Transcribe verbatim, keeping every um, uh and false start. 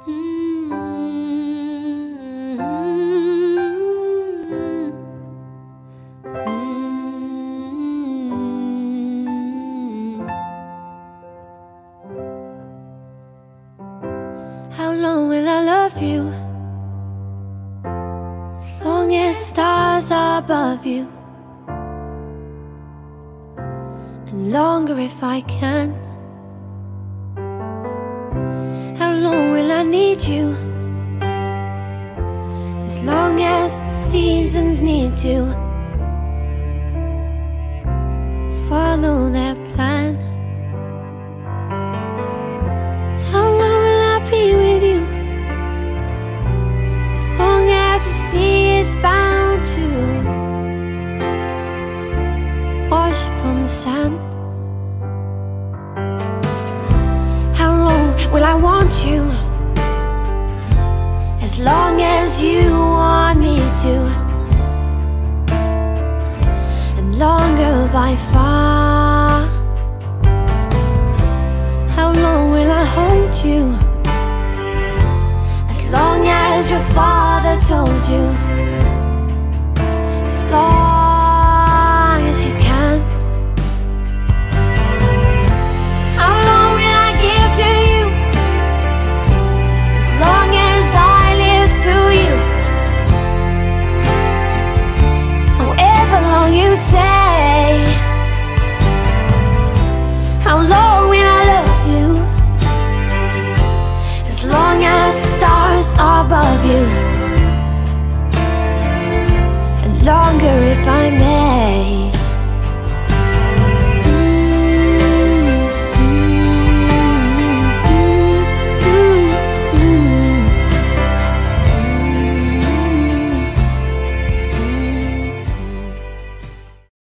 How long will I love you? As long as stars are above you, and longer if I can. How long will I need you? As long as the seasons need to follow their plan. How long will I be with you? As long as the sea is bound to wash upon the sand. How long will I want you? As long as you want me to, and longer by far. How long will I hold you? As long as your father told you, as long as you can. How long will I give to you? As long as I live through you. However long you say. How long will I love you? As long as stars are above you, and longer if I may.